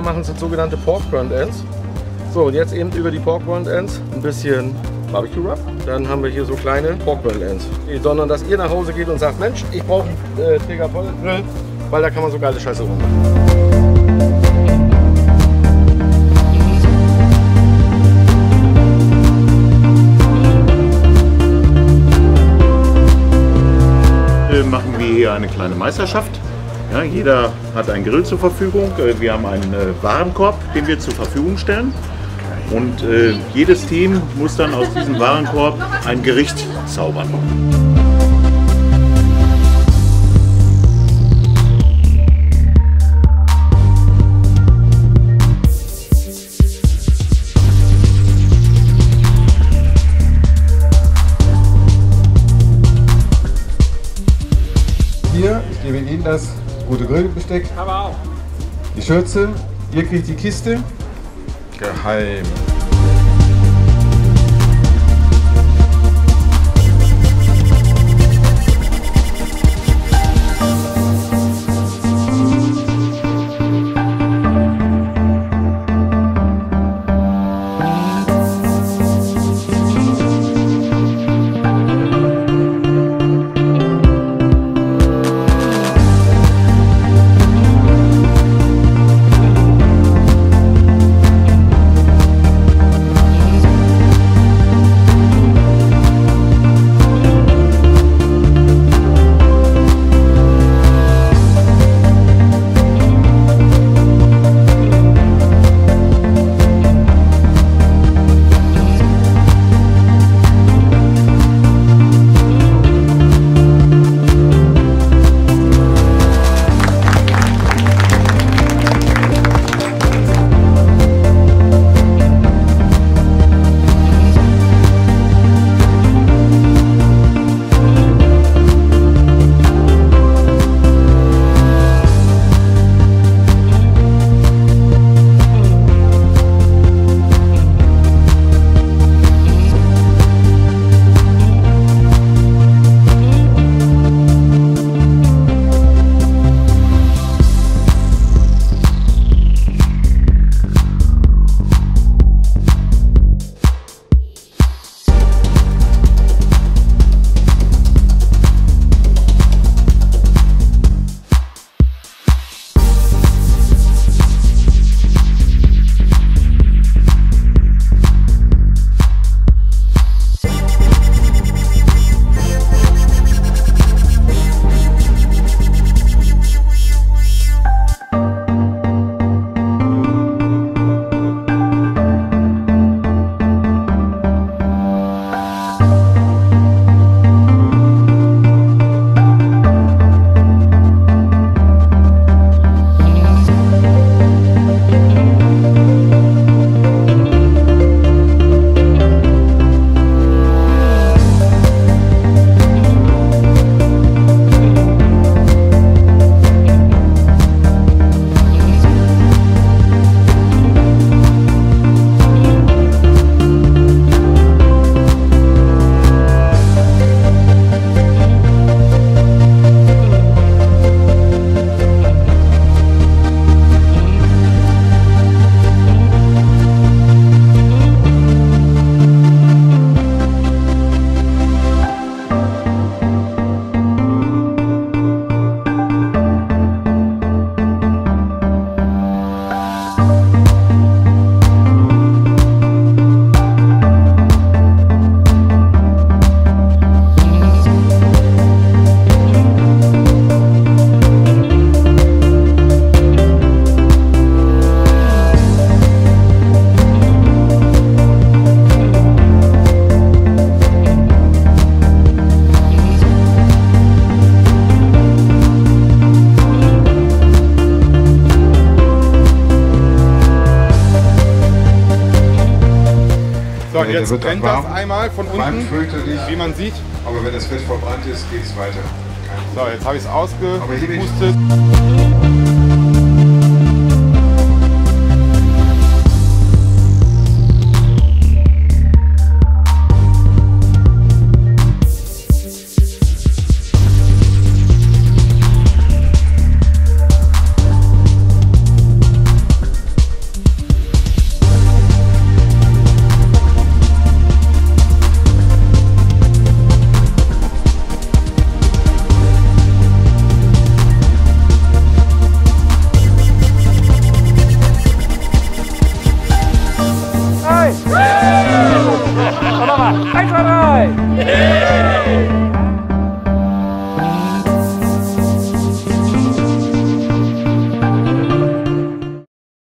machen, sind sogenannte Pork Burnt Ends. So, und jetzt eben über die Pork Burnt Ends ein bisschen Barbecue Rub. Dann haben wir hier so kleine Pork Burnt Ends. Sondern dass ihr nach Hause geht und sagt, Mensch, ich brauche einen Träger Grill, weil da kann man so geile Scheiße rummachen. Machen wir hier eine kleine Meisterschaft. Ja, jeder hat einen Grill zur Verfügung. Wir haben einen Warenkorb, den wir zur Verfügung stellen. Und jedes Team muss dann aus diesem Warenkorb ein Gericht zaubern. Hier, ich gebe Ihnen das gute Grillbesteck, die Schürze, ihr kriegt die Kiste. Geheim. So, und jetzt brennt das einmal von unten, wie man sieht. Aber wenn das Fett verbrannt ist, geht es weiter. So, jetzt habe ich es ausgepustet.